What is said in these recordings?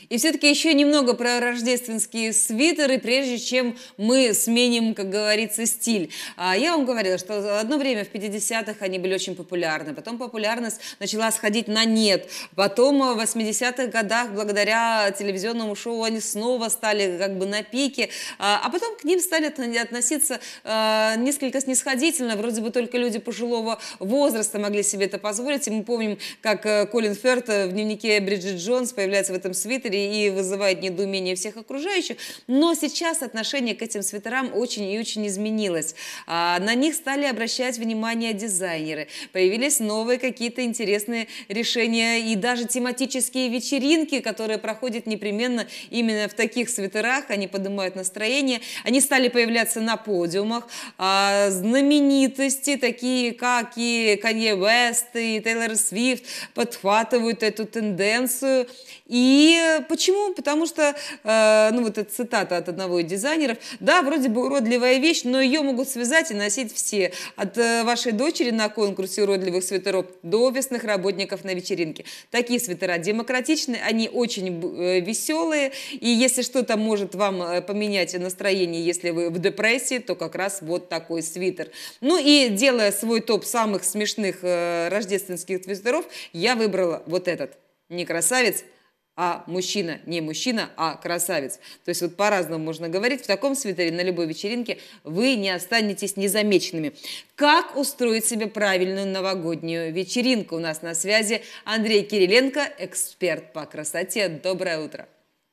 И все-таки еще немного про рождественские свитеры, прежде чем мы сменим, как говорится, стиль. Я вам говорила, что одно время в 50-х они были очень популярны, потом популярность начала сходить на нет, потом в 80-х годах благодаря телевизионному шоу они снова стали как бы на пике, а потом к ним стали относиться несколько снисходительно, вроде бы только люди пожилого возраста могли себе это позволить, и мы помним, как Колин Ферт в дневнике Бриджит Джонс появляется в этом свитере и вызывает недоумение всех окружающих. Но сейчас отношение к этим свитерам очень и очень изменилось. На них стали обращать внимание дизайнеры. Появились новые какие-то интересные решения и даже тематические вечеринки, которые проходят непременно именно в таких свитерах. Они поднимают настроение. Они стали появляться на подиумах. Знаменитости, такие как и Канье Уэст, и Тейлор Свифт, подхватывают эту тенденцию. И почему? Потому что, ну вот эта цитата от одного из дизайнеров, да, вроде бы уродливая вещь, но ее могут связать и носить все. От вашей дочери на конкурсе уродливых свитеров до офисных работников на вечеринке. Такие свитера демократичны, они очень веселые, и если что-то может вам поменять настроение, если вы в депрессии, то как раз вот такой свитер. Ну и делая свой топ самых смешных рождественских свитеров, я выбрала вот этот. Не красавец, а мужчина, не мужчина, а красавец. То есть вот по-разному можно говорить. В таком свитере на любой вечеринке вы не останетесь незамеченными. Как устроить себе правильную новогоднюю вечеринку? У нас на связи Андрей Кириленко, эксперт по красоте. Доброе утро.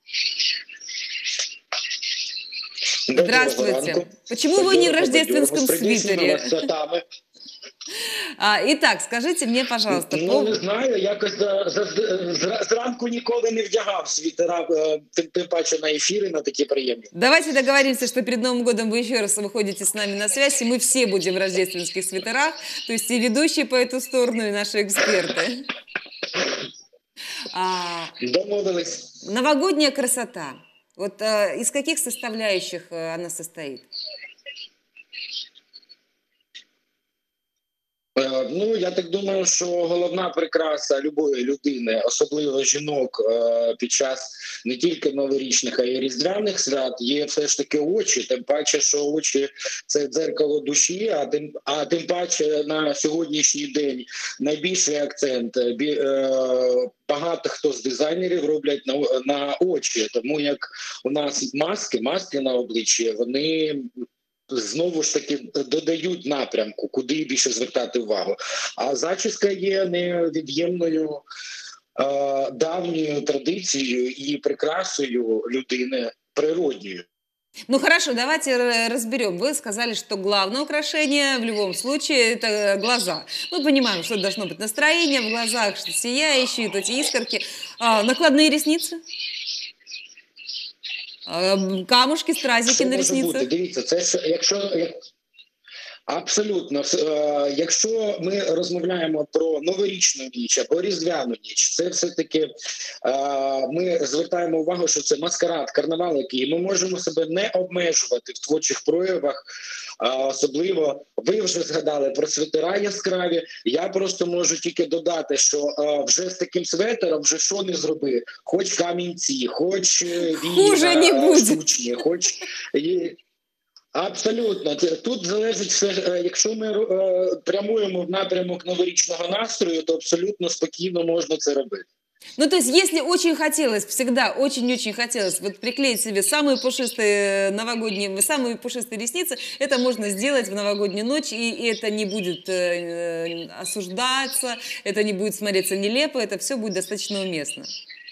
Здравствуйте. Почему вы не в рождественском свитере? Итак, скажите мне, пожалуйста. Ну, не знаю, якось зранку ніколи не вдягав світера, тим паче на ефіри, на такі приємні. Давайте договоримся, что перед Новым годом вы еще раз выходите с нами на связь, и мы все будем в рождественских свитерах, то есть и ведущие по эту сторону, и наши эксперты. Домовились. Новогодняя красота. Вот из каких составляющих она состоит? Ну, я так думаю, що головна прикраса любої людини, особливо жінок, під час не тільки новорічних, а й різдвяних свят, є все ж таки очі. Тим паче, що очі – це дзеркало душі, а тим паче на сьогоднішній день найбільший акцент багато хто з дизайнерів роблять на очі. Тому як у нас маски на обличчі, вони знову ж таки додають напрямку, куди більше звертати увагу. А зачіска є невід'ємною давньою традицією і прикрасою людини природньою. Ну хорошо, давайте разберем. Вы сказали, что главное украшение в любом случае это глаза. Мы понимаем, что должно быть настроение в глазах, что сияющие, вот эти искорки. Накладные ресницы? Камушки, стразики на ресницах? Дивіться, це ж, абсолютно. Якщо ми розмовляємо про новорічну ніч або різдвяну ніч, це все-таки ми звертаємо увагу, що це маскарад, карнавал, який ми можемо себе не обмежувати в творчих проявах. Особливо ви вже згадали про свитера яскраві. Я просто можу тільки додати, що вже з таким светером вже що не зроби. Хоч камінці, хоч віна штучні, хоч... Абсолютно. Тут залежить все, якщо ми прямуємо в напрямок новорічного настрою, то абсолютно спокійно можна це робити. Ну, то есть, если очень хотелось, всегда очень-очень хотелось вот приклеить себе самые пушистые новогодние, самые пушистые ресницы, это можно сделать в новогоднюю ночь, и это не будет осуждаться, это не будет смотреться нелепо, это все будет достаточно уместно.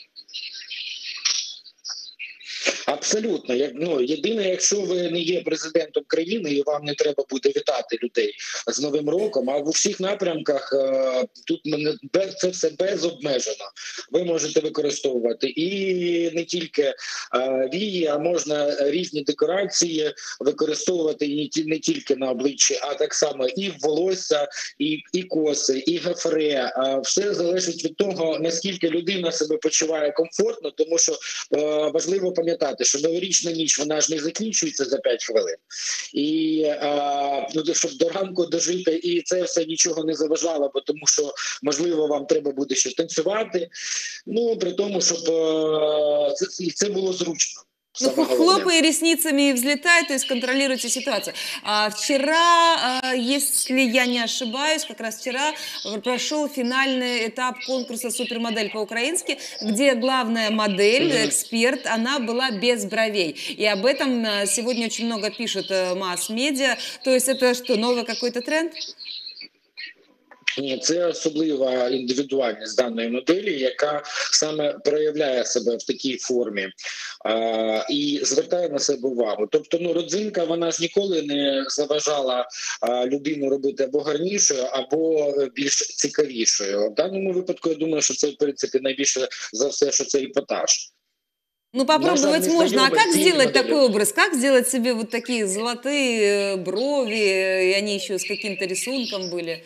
Абсолютно. Єдине, якщо ви не є президентом країни і вам не треба буде вітати людей з Новим роком, а в усіх напрямках тут це все безобмежено. Ви можете використовувати і не тільки вії, а можна різні декорації використовувати не тільки на обличчі, а так само і в волосся, і коси, і гафре. Все залежить від того, наскільки людина себе почуває комфортно, тому що важливо пам'ятати, пам'ятати, що новорічна ніч, вона ж не закінчується за 5 хвилин. І щоб до ранку дожити, і це все нічого не заважало, бо тому що, можливо, вам треба буде ще танцювати. Ну, при тому, щоб це було зручно. Ну, хлопая ресницами и взлетает, то есть контролируйте ситуацию. Вчера, если я не ошибаюсь, как раз вчера прошел финальный этап конкурса «Супермодель» по-украински, где главная модель, эксперт, она была без бровей. И об этом сегодня очень много пишут масс-медиа. То есть это что, новый какой-то тренд? Ні, це особлива індивідуальність даної моделі, яка саме проявляє себе в такій формі і звертає на себе увагу. Тобто, ну, родзинка, вона ж ніколи не заважала людину робити або гарнішою, або більш цікавішою. В даному випадку, я думаю, що це, в принципі, найбільше за все, що це епатаж. Ну, попробовать можно. А как сделать такой образ? Как сделать себе вот такие золотые брови, и они еще с каким-то рисунком были?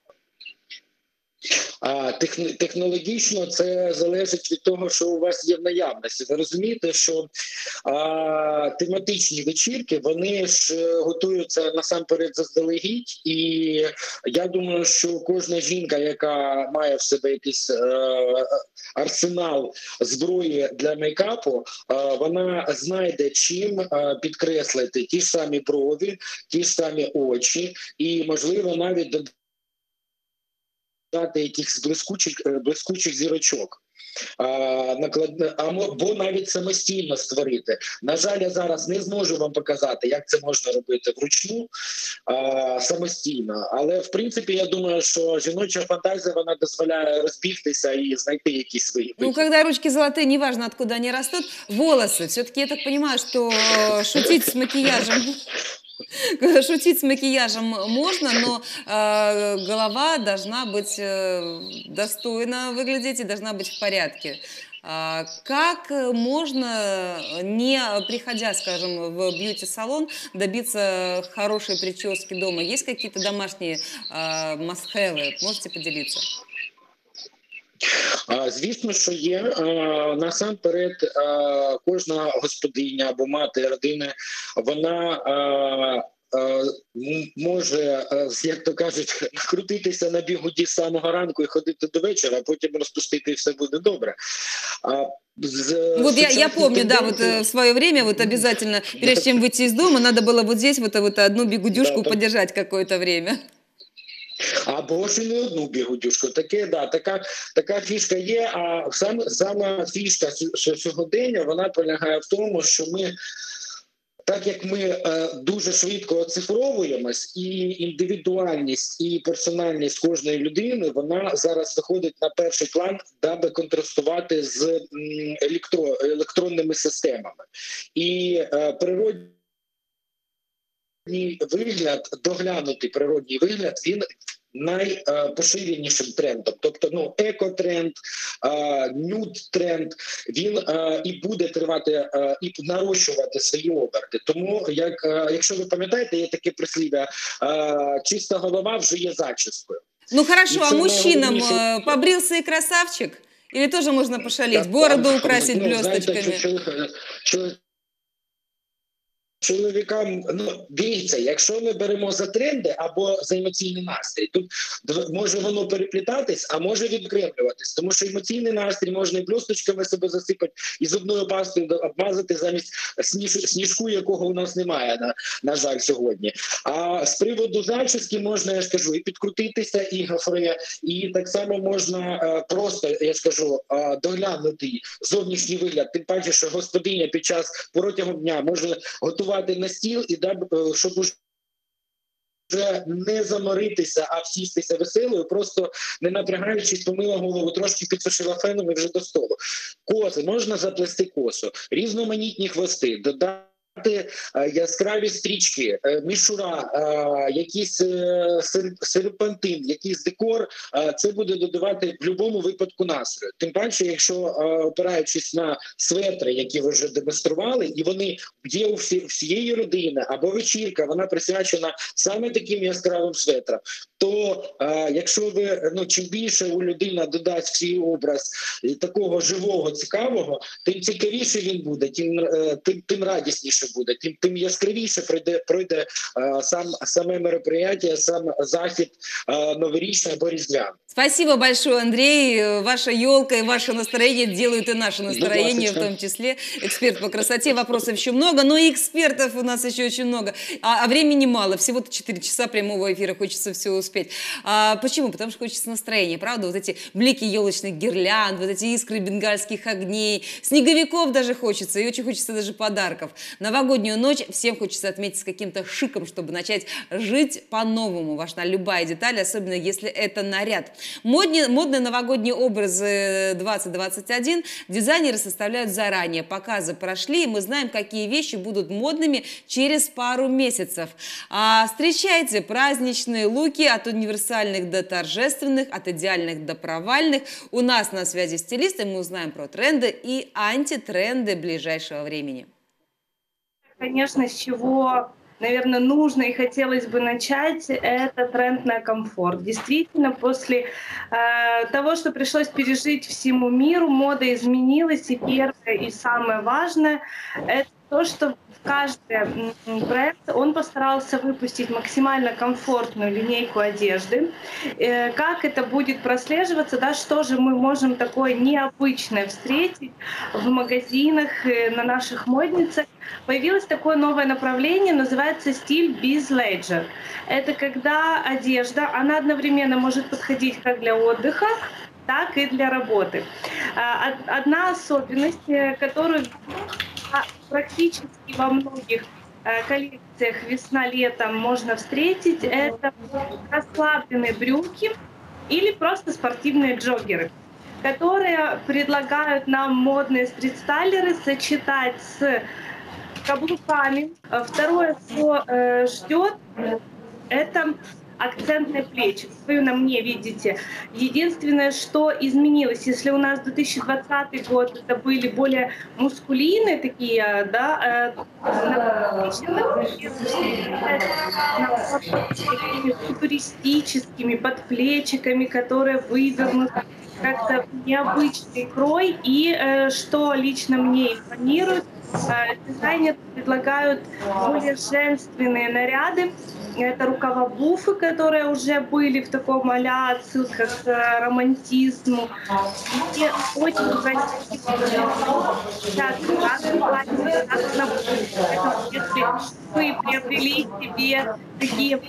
Технологічно це залежить від того, що у вас є в наявності. Ви розумієте, що тематичні вечірки, вони ж готуються насамперед заздалегідь, і я думаю, що кожна жінка, яка має в себе якийсь арсенал зброї для мейкапу, вона знайде чим підкреслити ті ж самі брові, ті ж самі очі, і, можливо, навіть дати якихось блискучих зірочок, або навіть самостійно створити. На жаль, я зараз не зможу вам показати, як це можна робити вручну, самостійно. Але, в принципі, я думаю, що жіноча фантазія, вона дозволяє розбігтися і знайти якісь вихід. Ну, когда ручки золотые, неважно, откуда они растут, волосы. Все-таки я так понимаю, что шутить с макияжем... Шутить с макияжем можно, но голова должна быть достойно выглядеть и должна быть в порядке. Как можно, не приходя, скажем, в бьюти-салон, добиться хорошей прически дома? Есть какие-то домашние must-have? Можете поделиться? Звісно, що є. Насамперед, кожна господиня або мати родини, вона може, як то кажуть, крутитися на бігуді з самого ранку і ходити до вечора, а потім розпустити, і все буде добре. Вот я помню, да, вот в свое время вот обязательно, прежде чем выйти из дома, надо было вот здесь вот одну бегудюшку подержать какое-то время. Або ж і не одну бігудюшку. Така фішка є, а сама фішка сьогодення, вона полягає в тому, що ми, так як ми дуже швидко оцифровуємось, і індивідуальність, і персональність кожної людини, вона зараз виходить на перший план, даби контрастувати з електронними системами. І природній вигляд, доглянутий природній вигляд, він найпоширенішим трендом. Тобто, ну, екотренд, нюд-тренд, він і буде тривати, і нарощувати свої оберти. Тому, якщо ви пам'ятаєте, є таке прислів'я, чиста голова вже є зачіскою. Ну, хорошо, а мужчинам побрился и красавчик? Или тоже можно пошалить, бороду украсить блесточками? Чоловікам, ну, дивіться, якщо ми беремо за тренди або за емоційний настрій, тут може воно переплітатись, а може відокремлюватись, тому що емоційний настрій можна і блісточками себе засипати, і зубною пастою обмазати замість сніжку, якого у нас немає, на жаль, сьогодні. А з приводу зачіски можна, я ж кажу, і підкрутитися, і гофре, і так само можна просто, я ж кажу, доглянути зовнішній вигляд. Тим паче, що господиня протягом дня може готувати на стіл, і щоб вже не заморитися, а всістися веселою, просто не напрягаючись, помила голову, трошки підсушила феном і вже до столу. Коси, можна заплести косу, різноманітні хвости, додати яскраві стрічки, мішура, якийсь серпантин, якийсь декор, це буде додавати в будь-якому випадку настрою. Тим паче, якщо опираючись на светри, які ви вже демонстрували, і вони є у всієї родини, або вечірка, вона присвячена саме таким яскравим светрам. то якщо ви чим більше у людина додасть в свій образ такого живого, цікавого, тим цікавіше він буде, тим радісніше буде, тим яскравіше пройде саме мероприятие, сам захід новорічний або різдвяний. Спасибо большое, Андрей. Ваша елка и ваше настроение делают и наше настроение в том числе. Эксперт по красоте, вопросов еще много, но и экспертов у нас еще очень много. А времени мало, всего-то 4 часа прямого эфира, хочется все успеть. Почему? Потому что хочется настроения, правда? Вот эти блики елочных гирлянд, вот эти искры бенгальских огней, снеговиков даже хочется, и очень хочется даже подарков. Новогоднюю ночь всем хочется отметить с каким-то шиком, чтобы начать жить по-новому. Важна любая деталь, особенно если это наряд. Модные новогодние образы 2021 дизайнеры составляют заранее. Показы прошли, и мы знаем, какие вещи будут модными через пару месяцев. Встречайте праздничные луки от универсальных до торжественных, от идеальных до провальных. У нас на связи стилисты, мы узнаем про тренды и антитренды ближайшего времени. Конечно, с чего, наверное, нужно и хотелось бы начать, это тренд на комфорт. Действительно, после того, что пришлось пережить всему миру, мода изменилась, и первое, и самое важное, это то, что каждый бренд, он постарался выпустить максимально комфортную линейку одежды. Как это будет прослеживаться, да, что же мы можем такое необычное встретить в магазинах, на наших модницах. Появилось такое новое направление, называется стиль Biz-Leisure. Это когда одежда, она одновременно может подходить как для отдыха, так и для работы. Одна особенность, которую практически во многих коллекциях весна-летом можно встретить, это расслабленные брюки или просто спортивные джоггеры, которые предлагают нам модные стрит-стайлеры сочетать с каблуками. Второе, что ждет, это акцентные плечи. Вы на мне видите. Единственное, что изменилось, если у нас 2020 год это были более мускулинные такие, да, футуристическими подплечиками, которые вывернуты как-то необычный крой. И что лично мне импонирует, дизайнеры предлагают более женственные наряды. Это рукава-буфы, которые уже были в таком а-ля отсылка к романтизму. И очень красивые. Если вы приобрели себе такие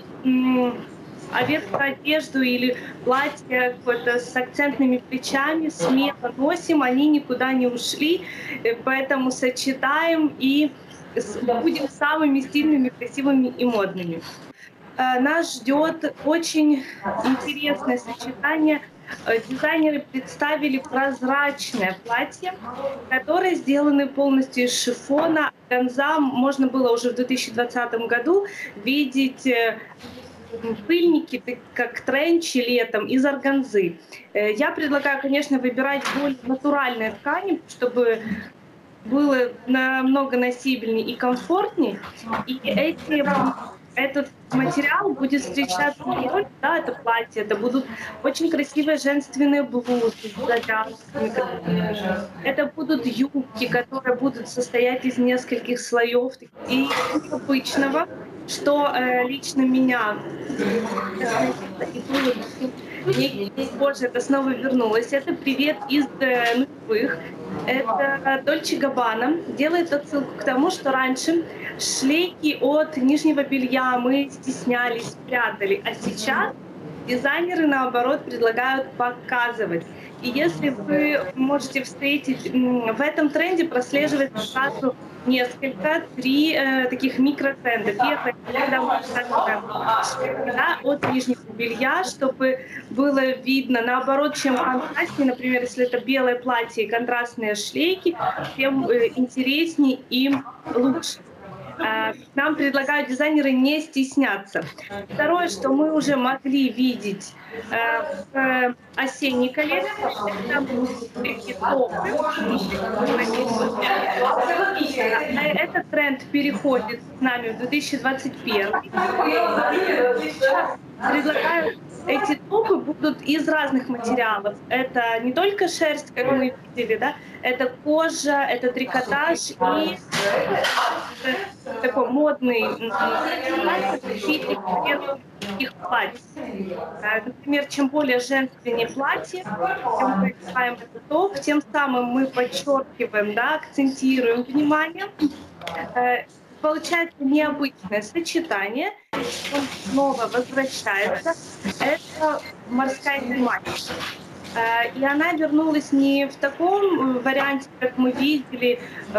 одежду или платье с акцентными плечами, смело носим, они никуда не ушли, поэтому сочетаем и будем самыми стильными, красивыми и модными. Нас ждет очень интересное сочетание. Дизайнеры представили прозрачное платье, которое сделано полностью из шифона. Органза можно было уже в 2020 году видеть пыльники, как тренчи летом из органзы. Я предлагаю, конечно, выбирать более натуральные ткани, чтобы было намного носибельнее и комфортнее. И этот материал будет встречаться не только, да, это платье, это будут очень красивые женственные блузы с завязками. Это будут юбки, которые будут состоять из нескольких слоев. И необычного, что лично меня позже это снова вернулось. Это привет из нулевых. Это Dolce Gabbana делает отсылку к тому, что раньше шлейки от нижнего белья мы стеснялись, прятали, а сейчас дизайнеры, наоборот, предлагают показывать. И если вы можете встретить, в этом тренде прослеживается сразу три таких микротренда. Первое, когда мы от нижнего белья, чтобы было видно, наоборот, чем контрастнее, например, если это белое платье и контрастные шлейки, тем интереснее и лучше. Нам предлагают дизайнеры не стесняться. Второе, что мы уже могли видеть в осенней коллекции, этот тренд переходит с нами в 2021. Предлагаю, эти топы будут из разных материалов. Это не только шерсть, как мы видели, да, это кожа, это трикотаж и такой модный виде их платьев. Например, чем более женственнее платье, чем мы одеваем этот топ, тем самым мы подчеркиваем, да, акцентируем внимание. Получается необычное сочетание, он снова возвращается. Это морская тематика. И она вернулась не в таком варианте, как мы видели,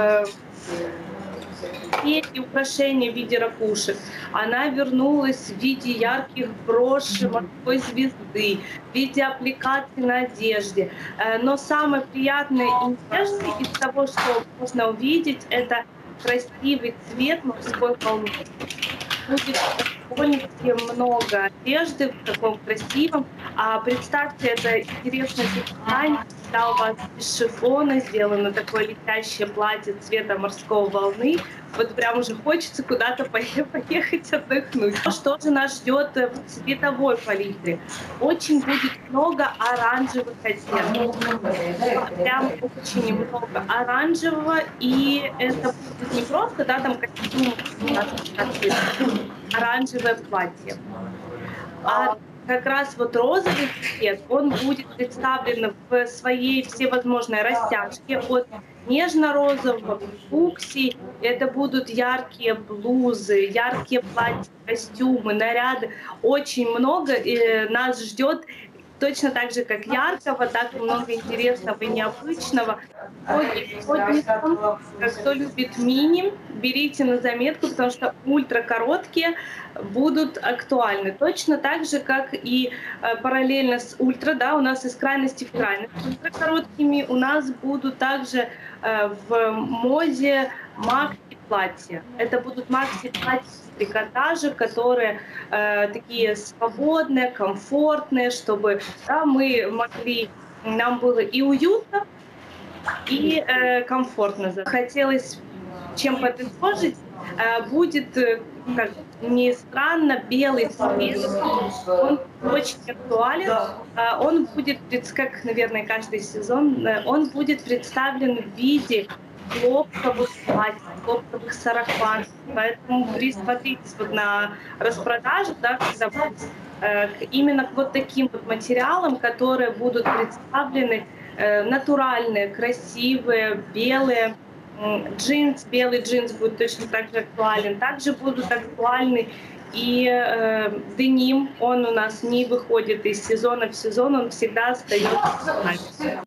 и украшения в виде ракушек. Она вернулась в виде ярких брошей морской звезды, в виде аппликаций на одежде. Но самое приятное и интересное из того, что можно увидеть, это красивый цвет морской волны. Будет довольно-таки много одежды в таком красивом. А представьте, это интересное сочетание, когда у вас из шифона сделано такое летящее платье цвета морской волны. Вот прям уже хочется куда-то поехать отдохнуть. Что же нас ждет в цветовой палитре? Очень будет много оранжевых оттенков. Прям очень много оранжевого. И это будет не просто, да, там костюм, оранжевое платье. А как раз вот розовый цвет, он будет представлен в своей всевозможной растяжке от нежно-розового к фуксии. Это будут яркие блузы, яркие платья, костюмы, наряды. Очень много нас ждет. Точно так же, как яркого, так и много интересного и необычного. Кто любит мини, берите на заметку, потому что ультракороткие будут актуальны. Точно так же, как и параллельно с ультра, да, у нас из крайности в крайность. Ультракороткими у нас будут также в моде макси-платья. Это будут макси-платья с трикотажа, которые такие свободные, комфортные, чтобы, да, мы могли, нам было и уютно, и комфортно. Хотелось чем подытожить, будет, как ни странно, белый цвет. Он очень актуален. Он будет, как, наверное, каждый сезон, он будет представлен в виде хлопковых платьев, хлопковых сарафанов. Поэтому присмотритесь вот на распродажу, да, когда будет, именно к вот таким вот материалам, которые будут представлены натуральные, красивые, белые. Белый джинс будет точно так же актуален. Также будут актуальны и деним. Он у нас не выходит из сезона в сезон, он всегда остается актуальным.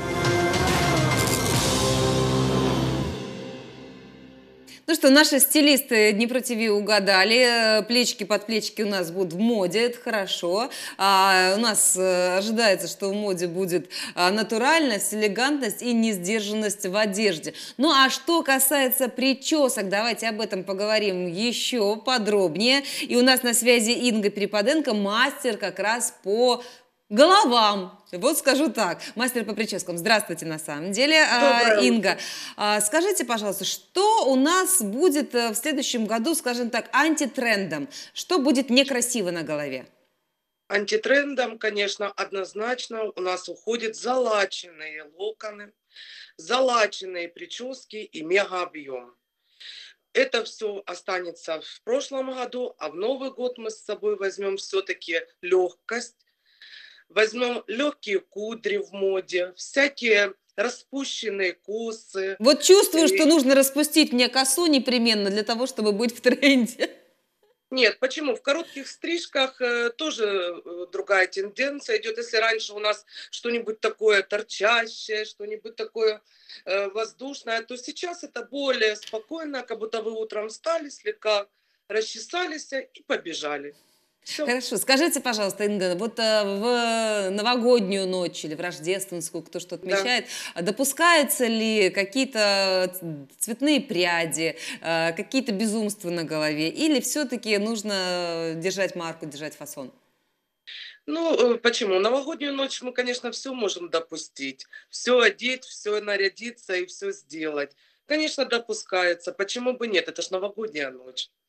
Ну что, наши стилисты Днепро ТВ угадали. Плечики под плечики у нас будут в моде, это хорошо. У нас ожидается, что в моде будет натуральность, элегантность и несдержанность в одежде. Ну а что касается причесок, давайте об этом поговорим еще подробнее. И у нас на связи Инга Перепаденко, мастер как раз по головам. Вот скажу так, мастер по прическам. Здравствуйте, на самом деле, Инга. Скажите, пожалуйста, что у нас будет в следующем году, скажем так, антитрендом? Что будет некрасиво на голове? Антитрендом, конечно, однозначно у нас уходят залаченные локоны, залаченные прически и мегаобъем. Это все останется в прошлом году, а в Новый год мы с собой возьмем все-таки легкость, возьмем легкие кудри в моде, всякие распущенные косы. Вот чувствую, что нужно распустить мне косу непременно для того, чтобы быть в тренде. Нет, почему? В коротких стрижках тоже другая тенденция идет. Если раньше у нас что-нибудь такое торчащее, что-нибудь такое воздушное, то сейчас это более спокойно, как будто вы утром встали, слегка расчесались и побежали. Все. Хорошо. Скажите, пожалуйста, Инга, вот в новогоднюю ночь или в рождественскую, кто что отмечает, допускаются ли какие-то цветные пряди, какие-то безумства на голове? Или все-таки нужно держать марку, держать фасон? Ну, почему? Новогоднюю ночь мы, конечно, все можем допустить. Все одеть, все нарядиться и все сделать. Конечно, допускается. Почему бы нет? Это ж новогодняя ночь.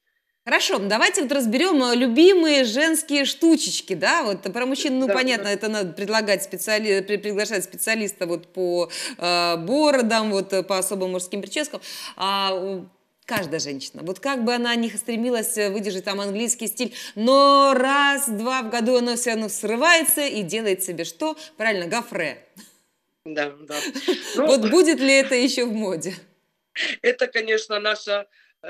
Хорошо, давайте вот разберем любимые женские штучечки, да, вот про мужчин, ну, Да, понятно, да. это надо приглашать специалиста вот по бородам, вот по особым мужским прическам, каждая женщина, вот как бы она ни стремилась выдержать там английский стиль, но раз-два в году она все равно срывается и делает себе что? Правильно, гофре. Да, да. Ну, Вот будет ли это еще в моде? это, конечно, наша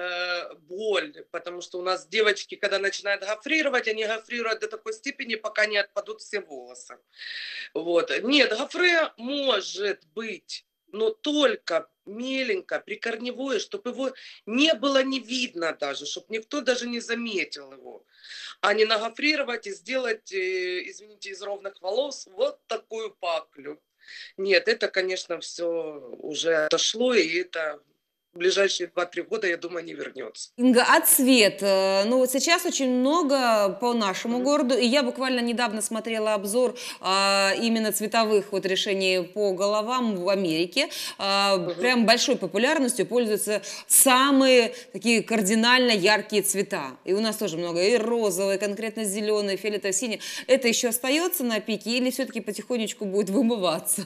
боль, потому что у нас девочки, когда начинают гофрировать, они гофрируют до такой степени, пока не отпадут все волосы. Вот. Нет, гофре может быть, но только меленько, прикорневое, чтобы его не было не видно даже, чтобы никто даже не заметил его. А не нагофрировать и сделать, извините, из ровных волос вот такую паклю. Нет, это, конечно, все уже отошло, и это в ближайшие 2-3 года, я думаю, не вернется. Инга, а цвет? Ну, вот сейчас очень много по нашему Мгм. городу, и я буквально недавно смотрела обзор именно цветовых вот решений по головам в Америке. Мгм. Прям большой популярностью пользуются самые такие кардинально яркие цвета. И у нас тоже много, и розовые, конкретно зеленые, фиолетовые, синие. Это еще остается на пике или все-таки потихонечку будет вымываться?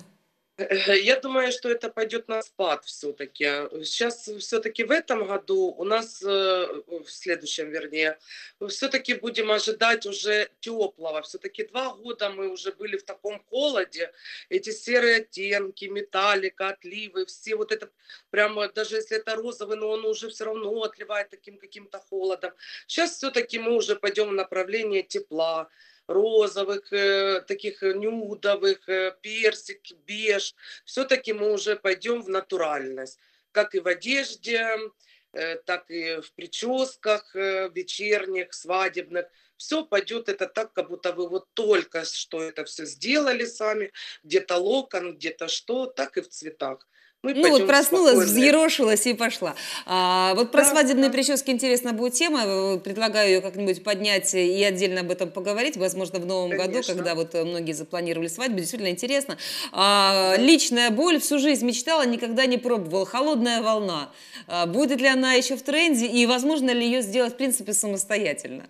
Я думаю, что это пойдет на спад все-таки. Сейчас все-таки в этом году у нас, в следующем, вернее, все-таки будем ожидать уже теплого. Все-таки 2 года мы уже были в таком холоде. Эти серые оттенки, металлика, отливы, все вот это, прямо даже если это розовый, но он уже все равно отливает таким каким-то холодом. Сейчас все-таки мы уже пойдем в направление тепла, розовых, таких нюдовых, персик, беж. Все-таки мы уже пойдем в натуральность, как и в одежде, так и в прическах вечерних, свадебных. Все пойдет это так, как будто вы вот только что это все сделали сами, где-то локон, где-то что, так и в цветах. Мы Ну вот пойдем в проснулась, спокойное. взъерошилась и пошла. Вот про Да, свадебные да, прически интересна будет тема. Предлагаю ее как-нибудь поднять и отдельно об этом поговорить. Возможно, в новом году, когда конечно. вот многие запланировали свадьбу. Действительно интересно. Да. Личная боль. Всю жизнь мечтала, никогда не пробовала. Холодная волна. Будет ли она еще в тренде? И возможно ли ее сделать, в принципе, самостоятельно?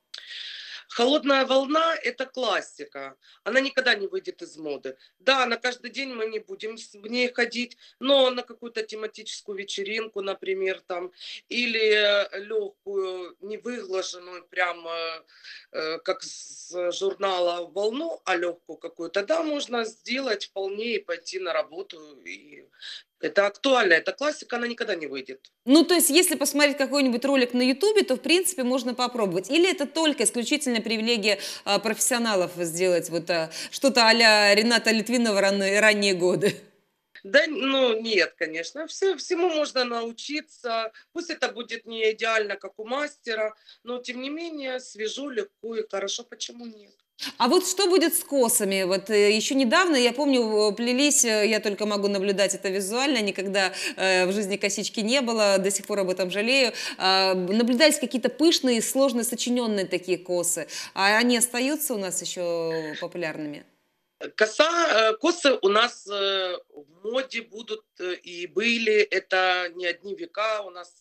Холодная волна – это классика. Она никогда не выйдет из моды. Да, на каждый день мы не будем в ней ходить, но на какую-то тематическую вечеринку, например, там, или легкую, невыглаженную, прямо как с журнала «Волну», а легкую какую-то, да, можно сделать вполне и пойти на работу. И это актуально, это классика, она никогда не выйдет. Ну, то есть, если посмотреть какой-нибудь ролик на Ютубе, то, в принципе, можно попробовать. Или это только исключительно привилегия профессионалов сделать вот что-то а-ля Рената Литвинова ранние годы? Да, ну нет, конечно, всему можно научиться. Пусть это будет не идеально, как у мастера, но тем не менее свежо, легко и хорошо. Почему нет? А вот что будет с косами? Вот еще недавно, я помню, плелись, я только могу наблюдать это визуально, никогда в жизни косички не было, до сих пор об этом жалею. Наблюдались какие-то пышные, сложно сочиненные такие косы. А они остаются у нас еще популярными? Косы у нас в моде будут и были. Это не одни века. У нас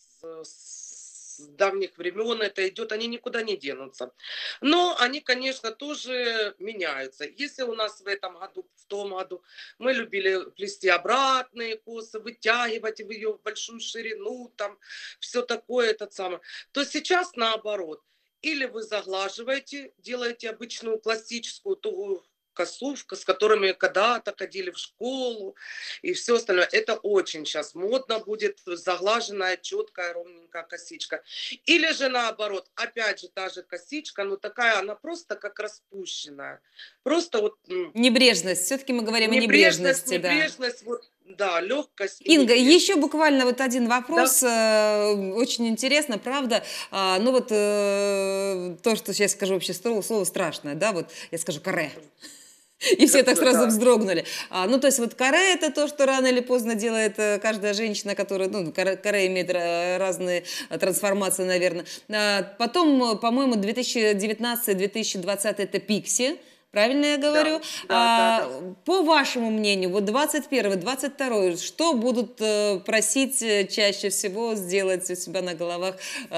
с давних времен это идет. Они никуда не денутся. Но они, конечно, тоже меняются. Если у нас в этом году, в том году мы любили плести обратные косы, вытягивать ее в большую ширину, там все такое, этот самый, то сейчас наоборот. Или вы заглаживаете, делаете обычную классическую тугую косу, с которыми когда-то ходили в школу и все остальное. Это очень сейчас модно будет, заглаженная, четкая, ровненькая косичка. Или же наоборот, опять же та же косичка, но такая, она просто как распущенная. Просто вот Небрежность. Все-таки мы говорим о небрежность, небрежности, да. небрежность, вот, да, легкость и Инга, еще небрежность. буквально вот один Да. вопрос, очень интересно, правда, ну вот то, что сейчас скажу вообще слово страшное, да, вот я скажу каре. И все так сразу Да. вздрогнули. Ну, то есть вот каре – это то, что рано или поздно делает каждая женщина, которая, ну, каре имеет разные трансформации, наверное. Потом, по-моему, 2019-2020 – это пикси. Правильно я говорю? Да. По вашему мнению, вот 21, 22, что будут просить чаще всего сделать у себя на головах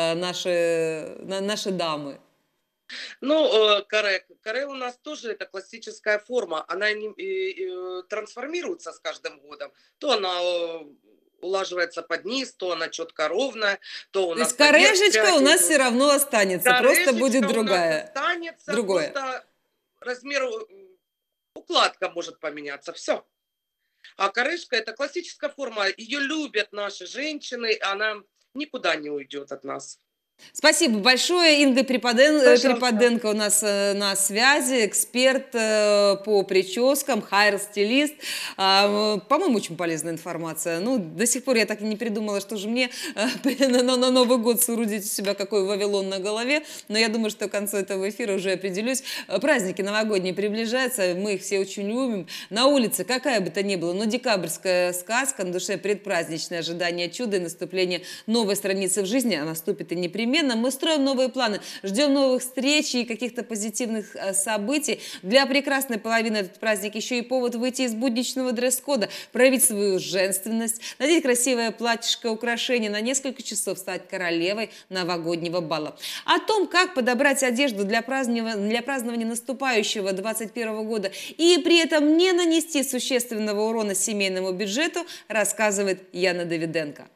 наши дамы? Ну, каре у нас тоже это классическая форма. Она трансформируется с каждым годом. То она улаживается под низ, то она четко ровная, то у То нас есть корешечка у поверх нас пряди все равно останется, просто будет корешечка у нас другая. останется, Другое. просто размер, укладка может поменяться, все. А корешка – это классическая форма, ее любят наши женщины, она никуда не уйдет от нас. Спасибо большое. Инга Пожалуйста. Припаденко у нас на связи, эксперт по прическам, хайр-стилист. По-моему, очень полезная информация. Ну, до сих пор я так и не придумала, что же мне на Новый год соорудить у себя какой Вавилон на голове. Но я думаю, что к концу этого эфира уже определюсь. Праздники новогодние приближаются, мы их все очень любим. На улице, какая бы то ни была, но декабрьская сказка, на душе предпраздничное ожидание чуда и наступление новой страницы в жизни, а наступит и непременно. Мы строим новые планы, ждем новых встреч и каких-то позитивных событий. Для прекрасной половины этот праздник еще и повод выйти из будничного дресс-кода, проявить свою женственность, надеть красивое платьишко, украшение, на несколько часов стать королевой новогоднего бала. О том, как подобрать одежду для празднования наступающего 2021 года и при этом не нанести существенного урона семейному бюджету, рассказывает Яна Давиденко.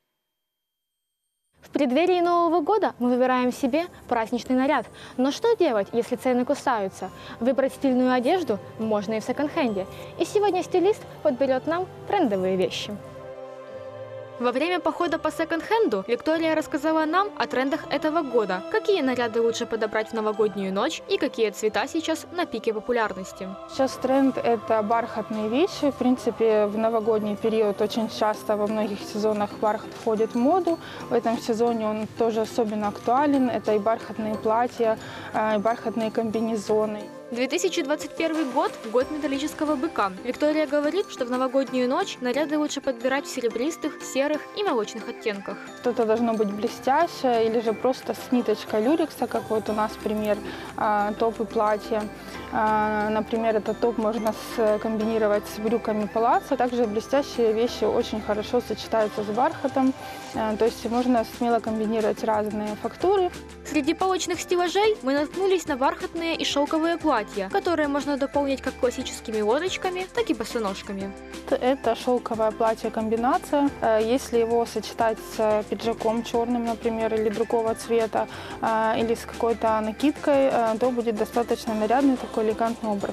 В преддверии Нового года мы выбираем себе праздничный наряд. Но что делать, если цены кусаются? Выбрать стильную одежду можно и в секонд-хенде. И сегодня стилист подберет нам трендовые вещи. Во время похода по секонд-хенду Виктория рассказала нам о трендах этого года, какие наряды лучше подобрать в новогоднюю ночь и какие цвета сейчас на пике популярности. Сейчас тренд – это бархатные вещи. В принципе, в новогодний период очень часто во многих сезонах бархат входит в моду. В этом сезоне он тоже особенно актуален. Это и бархатные платья, и бархатные комбинезоны. 2021 год – год металлического быка. Виктория говорит, что в новогоднюю ночь наряды лучше подбирать в серебристых, серых и молочных оттенках. Что-то должно быть блестящее или же просто с ниточкой люрекса, как вот у нас пример топ и платье. Например, этот топ можно комбинировать с брюками палаццо. Также блестящие вещи очень хорошо сочетаются с бархатом. То есть можно смело комбинировать разные фактуры. Среди полочных стеллажей мы наткнулись на бархатные и шелковые платья, которые можно дополнить как классическими лодочками, так и босоножками. Это шелковое платье-комбинация. Если его сочетать с пиджаком черным, например, или другого цвета, или с какой-то накидкой, то будет достаточно нарядный такой элегантный образ.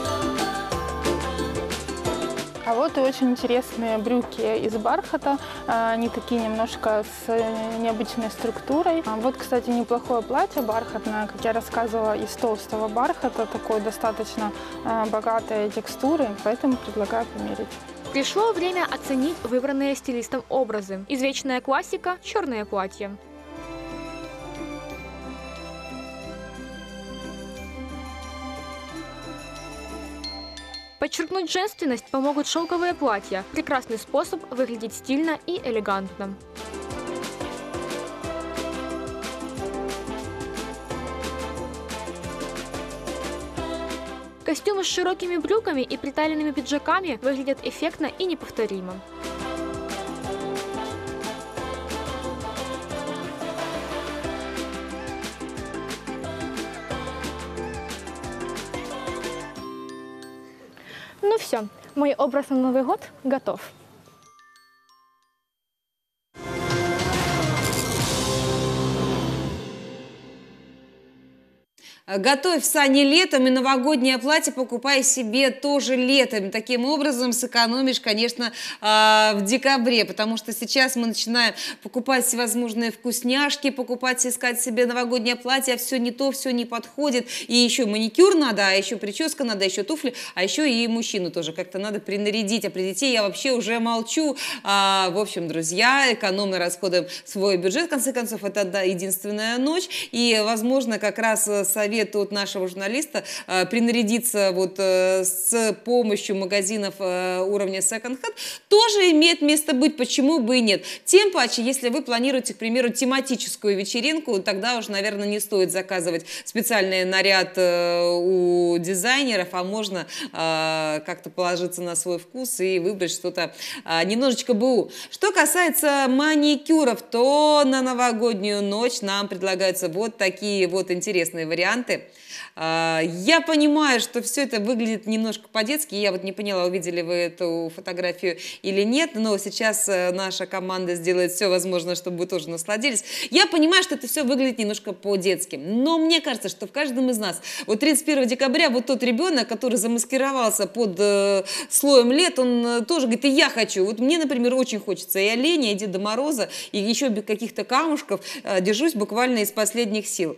А вот и очень интересные брюки из бархата, они такие немножко с необычной структурой. Вот, кстати, неплохое платье бархатное, как я рассказывала, из толстого бархата, такой достаточно богатой текстуры, поэтому предлагаю примерить. Пришло время оценить выбранные стилистом образы. Извечная классика – черное платье. Подчеркнуть женственность помогут шелковые платья. Прекрасный способ выглядеть стильно и элегантно. Костюмы с широкими брюками и приталенными пиджаками выглядят эффектно и неповторимо. Ну все, мой образ на Новый год готов. Готовь сани летом и новогоднее платье покупай себе тоже летом. Таким образом сэкономишь, конечно, в декабре, потому что сейчас мы начинаем покупать всевозможные вкусняшки, искать себе новогоднее платье, а все не то, все не подходит. И еще маникюр надо, а еще прическа надо, а еще туфли, а еще и мужчину тоже как-то надо принарядить. А при детей я вообще уже молчу. В общем, друзья, экономно расходуем свой бюджет. В конце концов, это единственная ночь. И, возможно, как раз совет совет от нашего журналиста принарядиться вот с помощью магазинов уровня секонд-хенд тоже имеет место быть, почему бы и нет. Тем паче, если вы планируете, к примеру, тематическую вечеринку, тогда уж, наверное, не стоит заказывать специальный наряд у дизайнеров, а можно как-то положиться на свой вкус и выбрать что-то немножечко БУ. Что касается маникюров, то на новогоднюю ночь нам предлагаются вот такие вот интересные варианты. Я понимаю, что все это выглядит немножко по-детски. Я вот не поняла, увидели вы эту фотографию или нет, но сейчас наша команда сделает все возможное, чтобы вы тоже насладились. Я понимаю, что это все выглядит немножко по-детски, но мне кажется, что в каждом из нас, вот 31 декабря, вот тот ребенок, который замаскировался под слоем лет, он тоже говорит, и я хочу. Вот мне, например, очень хочется и оленя, и Деда Мороза, и еще каких-то камушков. Держусь буквально из последних сил.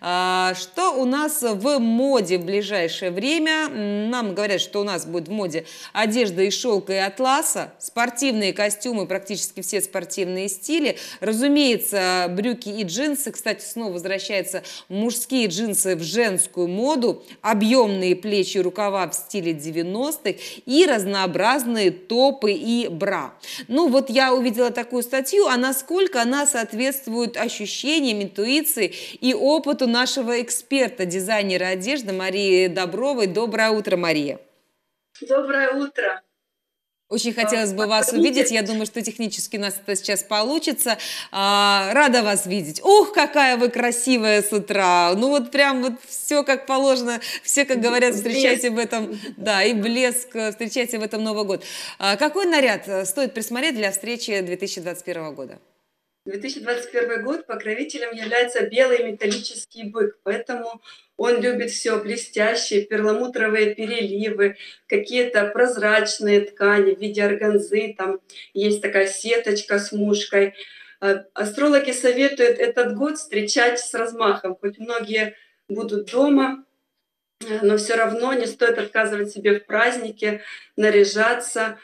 Что у нас в моде в ближайшее время? Нам говорят, что у нас будет в моде одежда из шелка и атласа, спортивные костюмы, практически все спортивные стили. Разумеется, брюки и джинсы. Кстати, снова возвращаются мужские джинсы в женскую моду, объемные плечи и рукава в стиле 90-х и разнообразные топы и бра. Ну вот я увидела такую статью, а насколько она соответствует ощущениям, интуиции и опыту нашего эксперта, дизайнера одежды Марии Добровой. Доброе утро, Мария. Доброе утро. Очень хотелось бы вас увидеть. Я думаю, что технически у нас это сейчас получится. Рада вас видеть. Ух, какая вы красивая с утра. Ну вот прям вот все как положено. Все, как говорят, встречайте в этом, да, и блеск, встречайте в этом Новый год. Какой наряд стоит присмотреть для встречи 2021 года? 2021 год покровителем является белый металлический бык, поэтому он любит все блестящее, перламутровые переливы, какие-то прозрачные ткани в виде органзы, там есть такая сеточка с мушкой. Астрологи советуют этот год встречать с размахом, хоть многие будут дома, но все равно не стоит отказывать себе в празднике, наряжаться.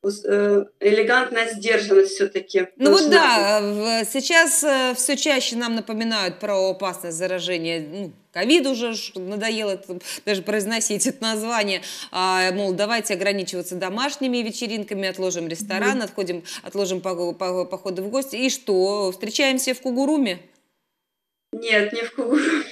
Элегантная сдержанность все-таки. Ну вот да, сейчас все чаще нам напоминают про опасность заражения. Ковид уже надоело даже произносить это название. Мол, давайте ограничиваться домашними вечеринками, отложим ресторан, отложим походы в гости. И что, встречаемся в Кугуруме? Нет, не в Кугуруме.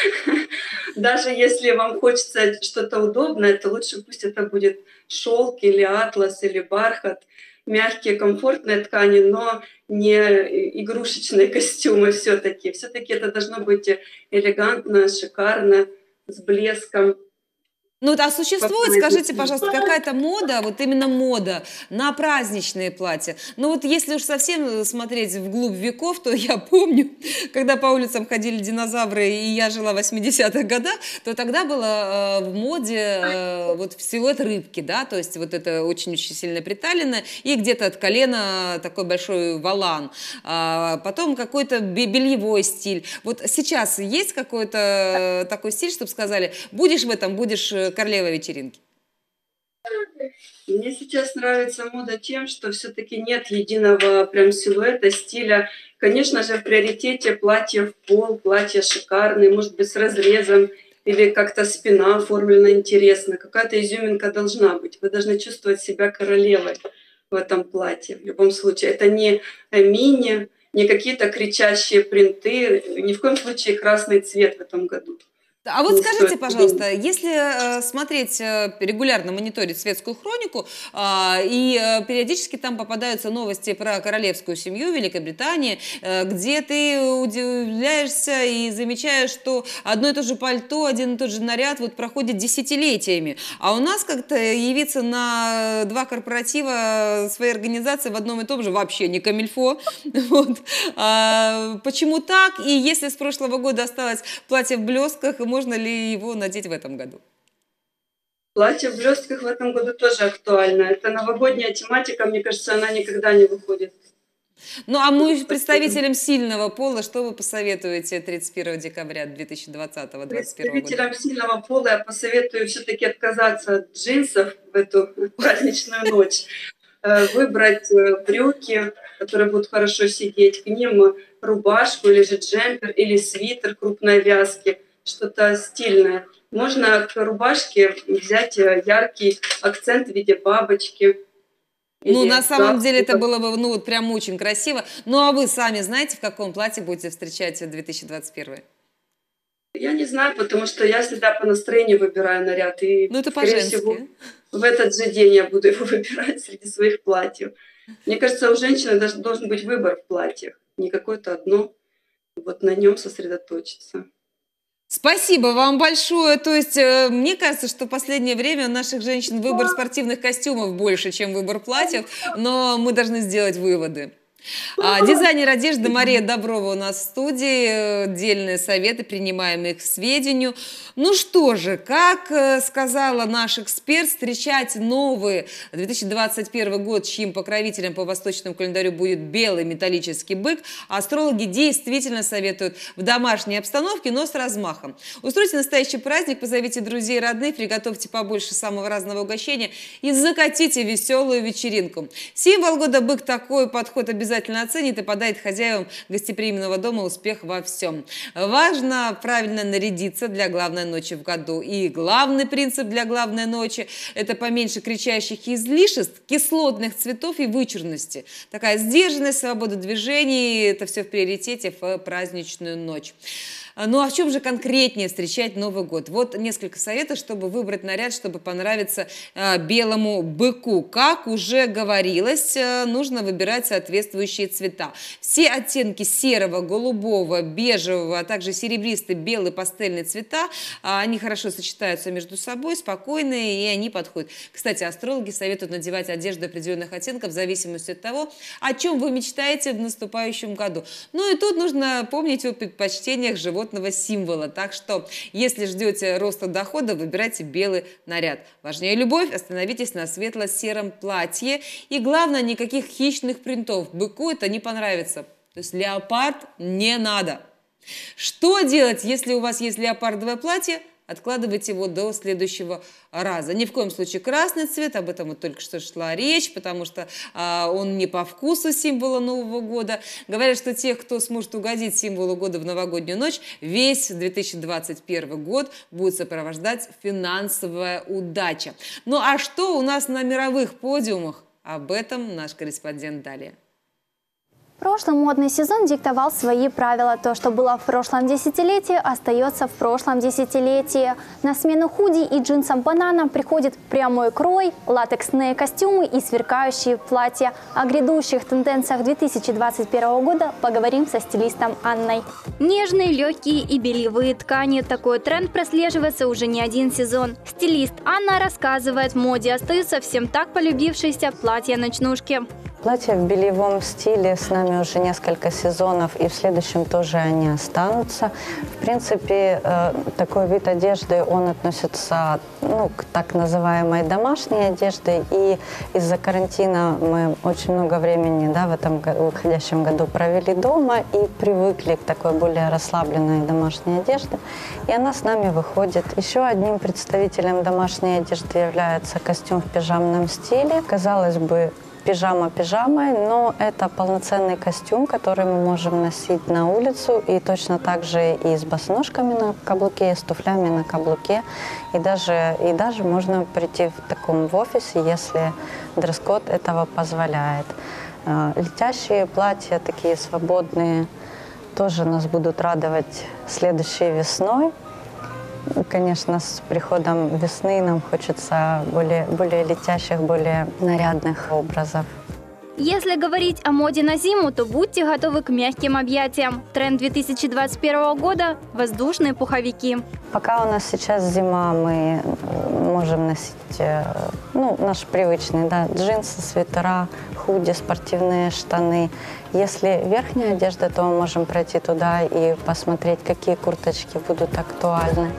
Даже если вам хочется что-то удобное, то лучше пусть это будет шелк или атлас или бархат, мягкие, комфортные ткани, но не игрушечные костюмы все-таки. Все-таки это должно быть элегантно, шикарно, с блеском. Ну, а существует, скажите, пожалуйста, какая-то мода, вот именно мода на праздничные платья? Ну, вот если уж совсем смотреть вглубь веков, то я помню, когда по улицам ходили динозавры, и я жила в 80-х годах, то тогда было в моде вот силуэт рыбки, да, то есть вот это очень-очень сильно приталенное, и где-то от колена такой большой волан. Потом какой-то бельевой стиль. Вот сейчас есть какой-то такой стиль, чтобы сказали, будешь в этом, будешь королева вечеринки? Мне сейчас нравится мода тем, что все-таки нет единого прям силуэта, стиля. Конечно же, в приоритете платье в пол, платье шикарное, может быть, с разрезом, или как-то спина оформлена интересно. Какая-то изюминка должна быть. Вы должны чувствовать себя королевой в этом платье. В любом случае, это не мини, не какие-то кричащие принты, ни в коем случае красный цвет в этом году. А вот скажите, пожалуйста, если смотреть регулярно, мониторить светскую хронику, и периодически там попадаются новости про королевскую семью Великобритании, где ты удивляешься и замечаешь, что одно и то же пальто, один и тот же наряд вот проходит десятилетиями, а у нас как-то явиться на 2 корпоратива своей организации в одном и том же вообще не камильфо. Вот. Почему так? И если с прошлого года осталось платье в блестках, можно ли его надеть в этом году? Платье в блестках в этом году тоже актуально. Это новогодняя тематика, мне кажется, она никогда не выходит. Ну, а мы представителям сильного пола, что вы посоветуете 31 декабря 2020 года? Представителям сильного пола я посоветую все-таки отказаться от джинсов в эту праздничную ночь. Выбрать брюки, которые будут хорошо сидеть, к ним рубашку или же джемпер или свитер крупной вязки. что-то стильное. Можно к рубашке взять яркий акцент в виде бабочки. Ну, Или на самом деле это галстука. было бы, ну, вот прям очень красиво. Ну, а вы сами знаете, в каком платье будете встречать 2021? Я не знаю, потому что я всегда по настроению выбираю наряд. И, Ну, это скорее всего, по-женски. в этот же день я буду его выбирать среди своих платьев. Мне кажется, у женщины должен быть выбор в платьях. Не какое-то одно, вот на нем сосредоточиться. Спасибо вам большое. То есть, мне кажется, что в последнее время у наших женщин выбор спортивных костюмов больше, чем выбор платьев, но мы должны сделать выводы. Дизайнер одежды Мария Доброва у нас в студии. Дельные советы, принимаем их к сведению. Ну что же, как сказала наш эксперт, встречать новый 2021 год, чьим покровителем по восточному календарю будет белый металлический бык, астрологи действительно советуют в домашней обстановке, но с размахом. Устройте настоящий праздник, позовите друзей и родных, приготовьте побольше самого разного угощения и закатите веселую вечеринку. Символ года бык такой подход обязательно оценит и подарит хозяевам гостеприимного дома успех во всем. Важно правильно нарядиться для главной ночи в году. И главный принцип для главной ночи – это поменьше кричащих излишеств, кислотных цветов и вычурности. Такая сдержанность, свобода движений – это все в приоритете в праздничную ночь. Ну а в чем же конкретнее встречать Новый год? Вот несколько советов, чтобы выбрать наряд, чтобы понравиться белому быку. Как уже говорилось, нужно выбирать соответствующие цвета. Все оттенки серого, голубого, бежевого, а также серебристый, белый, пастельные цвета, они хорошо сочетаются между собой, спокойные, и они подходят. Кстати, астрологи советуют надевать одежду определенных оттенков в зависимости от того, о чем вы мечтаете в наступающем году. Ну и тут нужно помнить о предпочтениях животного символа. Так что, если ждете роста дохода, выбирайте белый наряд. Важнее любовь, остановитесь на светло-сером платье. И главное, никаких хищных принтов. Быку это не понравится. То есть леопард не надо. Что делать, если у вас есть леопардовое платье? Откладывайте его до следующего раза. Ни в коем случае красный цвет, об этом вот только что шла речь, потому что он не по вкусу символа Нового года. Говорят, что тех, кто сможет угодить символу года в новогоднюю ночь, весь 2021 год будет сопровождать финансовая удача. Ну а что у нас на мировых подиумах? Об этом наш корреспондент далее. Прошлый модный сезон диктовал свои правила. То, что было в прошлом десятилетии, остается в прошлом десятилетии. На смену худи и джинсам-бананам приходит прямой крой, латексные костюмы и сверкающие платья. О грядущих тенденциях 2021 года поговорим со стилистом Анной. Нежные, легкие и бельевые ткани. Такой тренд прослеживается уже не один сезон. Стилист Анна рассказывает, в моде остаются всем так полюбившиеся платья-ночнушки. Платья в бельевом стиле с нами уже несколько сезонов, и в следующем тоже они останутся. В принципе, такой вид одежды, он относится к так называемой домашней одежде, и из-за карантина мы очень много времени в этом уходящем году провели дома и привыкли к такой более расслабленной домашней одежде, и она с нами выходит. Еще одним представителем домашней одежды является костюм в пижамном стиле. Казалось бы, пижама пижамой, но это полноценный костюм, который мы можем носить на улицу, и точно так же и с босоножками на каблуке, и с туфлями на каблуке, и даже можно прийти в таком в офисе, если дресс-код этого позволяет. Летящие платья, такие свободные, тоже нас будут радовать следующей весной. Конечно, с приходом весны нам хочется более летящих, более нарядных образов. Если говорить о моде на зиму, то будьте готовы к мягким объятиям. Тренд 2021 года – воздушные пуховики. Пока у нас сейчас зима, мы можем носить наши привычные, джинсы, свитера, худи, спортивные штаны. Если верхняя одежда, то мы можем пройти туда и посмотреть, какие курточки будут актуальны.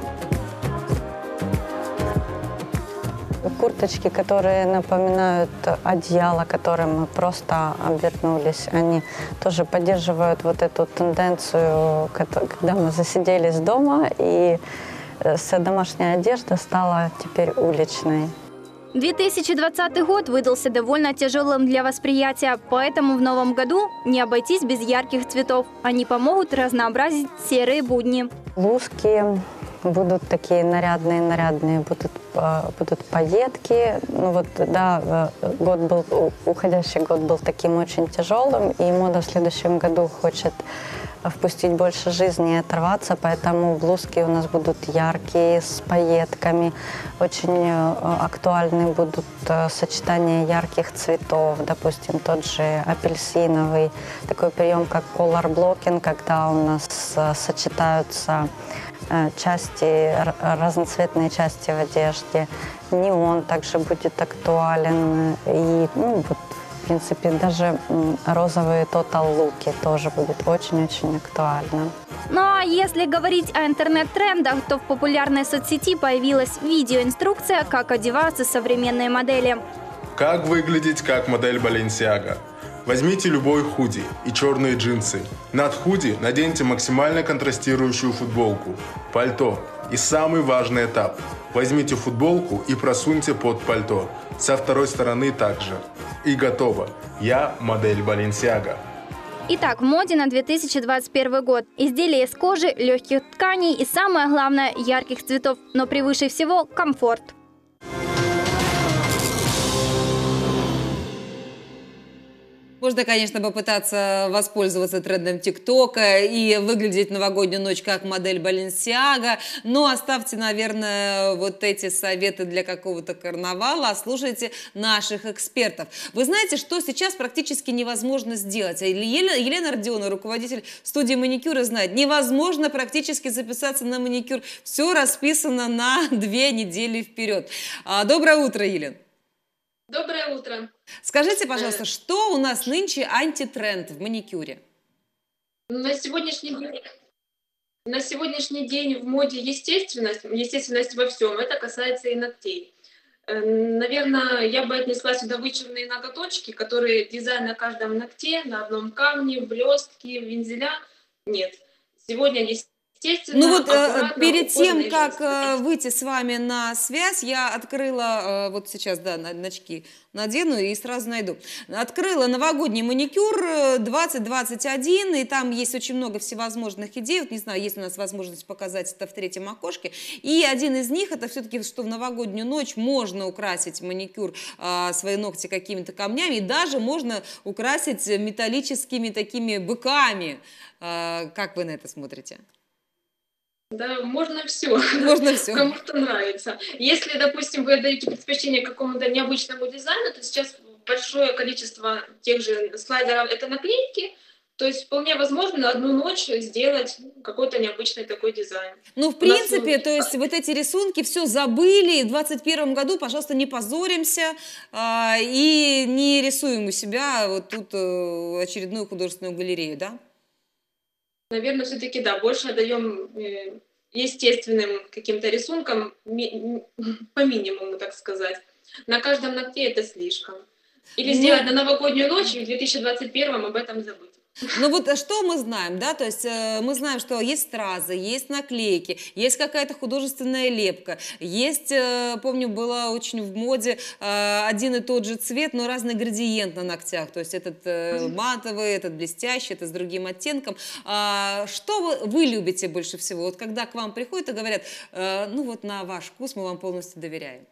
Курточки, которые напоминают одеяло, которым мы просто обернулись, они тоже поддерживают вот эту тенденцию, когда мы засиделись дома, и вся домашняя одежда стала теперь уличной. 2020 год выдался довольно тяжелым для восприятия, поэтому в новом году не обойтись без ярких цветов. Они помогут разнообразить серые будни. Блузки будут такие нарядные, будут пайетки. Ну вот, да, уходящий год был таким очень тяжелым, и мода в следующем году хочет впустить больше жизни и оторваться, поэтому блузки у нас будут яркие, с пайетками. Очень актуальны будут сочетания ярких цветов, допустим, тот же апельсиновый, такой прием, как color blocking, когда у нас сочетаются разноцветные части в одежде. Неон также будет актуален. И, в принципе, даже розовые тотал-луки тоже будет очень-очень актуально. Ну а если говорить о интернет-трендах, то в популярной соцсети появилась видеоинструкция, как одеваться современные модели. Как выглядеть как модель Balenciaga? Возьмите любой худи и черные джинсы. Над худи наденьте максимально контрастирующую футболку, пальто. И самый важный этап – возьмите футболку и просуньте под пальто. Со второй стороны также. И готово. Я модель Balenciaga. Итак, в моде на 2021 год. Изделия из кожи, легких тканей и, самое главное, ярких цветов. Но превыше всего – комфорт. Можно, конечно, попытаться воспользоваться трендом ТикТока и выглядеть новогоднюю ночь как модель Balenciaga, но оставьте, наверное, вот эти советы для какого-то карнавала, а слушайте наших экспертов. Вы знаете, что сейчас практически невозможно сделать? Елена Родионова, руководитель студии маникюра, знает, невозможно практически записаться на маникюр. Все расписано на 2 недели вперед. Доброе утро, Елена. Доброе утро. Скажите, пожалуйста, что у нас нынче антитренд в маникюре? На сегодняшний день в моде естественность во всем. Это касается и ногтей. Наверное, я бы отнесла сюда вычурные ноготочки, которые дизайн на каждом ногте, на одном камне, блестки, вензеля. Нет. Сегодня есть. Ну вот перед тем, как выйти с вами на связь, я открыла, вот сейчас, да, очки надену и сразу найду. Открыла новогодний маникюр 2021, и там есть очень много всевозможных идей. Вот не знаю, есть у нас возможность показать это в 3-м окошке. И один из них, это все-таки, что в новогоднюю ночь можно украсить маникюр, свои ногти какими-то камнями, и даже можно украсить металлическими такими быками. Как вы на это смотрите? Да, можно все. Можно все. Кому что нравится. Если, допустим, вы отдаете предпочтение какому-то необычному дизайну, то сейчас большое количество тех же слайдеров – это наклейки. То есть вполне возможно на одну ночь сделать какой-то необычный такой дизайн. Ну, в принципе, то есть вот эти рисунки все забыли. В 2021 году, пожалуйста, не позоримся и не рисуем у себя вот тут очередную художественную галерею, да? Наверное, все-таки, да, больше отдаем естественным каким-то рисункам, по минимуму, так сказать. На каждом ногте это слишком. Или сделать на новогоднюю ночь, и в 2021 об этом забыть. Ну вот что мы знаем, да, то есть мы знаем, что есть стразы, есть наклейки, есть какая-то художественная лепка, есть, помню, была очень в моде один и тот же цвет, но разный градиент на ногтях, то есть этот матовый, этот блестящий, это с другим оттенком. Что вы любите больше всего, вот когда к вам приходят и говорят, ну вот на ваш вкус мы вам полностью доверяем?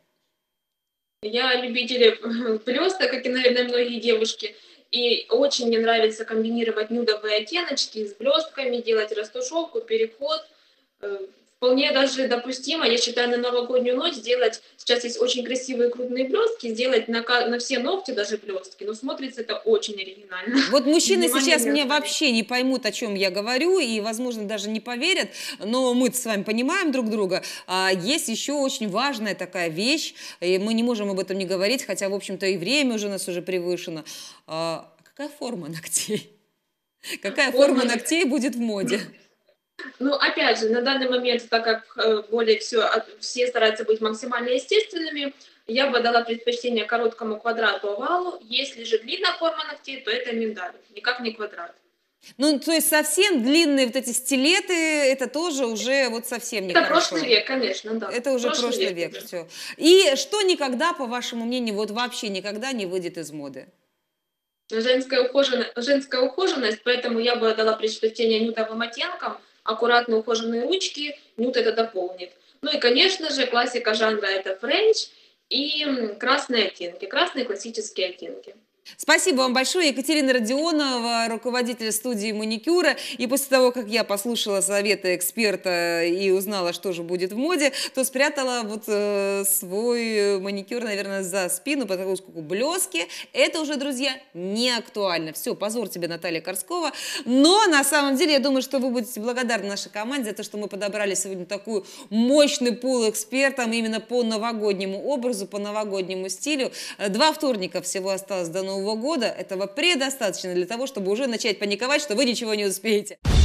Я любитель блесток, как и, наверное, многие девушки. И очень мне нравится комбинировать нюдовые оттеночки с блестками, делать растушевку, переход. Вполне даже допустимо, я считаю, на новогоднюю ночь сделать, сейчас есть очень красивые крупные блестки, сделать на все ногти даже блестки, но смотрится это очень оригинально. Вот мужчины сейчас меня вообще не поймут, о чем я говорю, и, возможно, даже не поверят, но мы с вами понимаем друг друга. Есть еще очень важная такая вещь, и мы не можем об этом не говорить, хотя, в общем-то, и время уже у нас уже превышено. Какая форма ногтей? Какая форма ногтей будет в моде? Ну, опять же, на данный момент, так как все стараются быть максимально естественными, я бы дала предпочтение короткому квадрату, овалу. Если же длинная форма ногтей, то это миндаль, никак не квадрат. Ну, то есть совсем длинные вот эти стилеты, это тоже уже вот совсем Это нехорошо. прошлый век, конечно, да. Это уже прошлый век, все. И что никогда, по вашему мнению, вот вообще никогда не выйдет из моды? Женская ухоженность, поэтому я бы дала предпочтение нюдовым оттенкам, аккуратно ухоженные ручки, нюд это дополнит. Ну и, конечно же, классика жанра это френч и красные оттенки, красные классические оттенки. Спасибо вам большое. Екатерина Родионова, руководитель студии маникюра. И после того, как я послушала советы эксперта и узнала, что же будет в моде, то спрятала вот свой маникюр, наверное, за спину, поскольку блески. Это уже, друзья, не актуально. Все, позор тебе, Наталья Корскова. Но на самом деле, я думаю, что вы будете благодарны нашей команде за то, что мы подобрали сегодня такую мощный пул экспертов именно по новогоднему образу, по новогоднему стилю. 2 вторника всего осталось до Нового года. Этого предостаточно для того, чтобы уже начать паниковать, что вы ничего не успеете.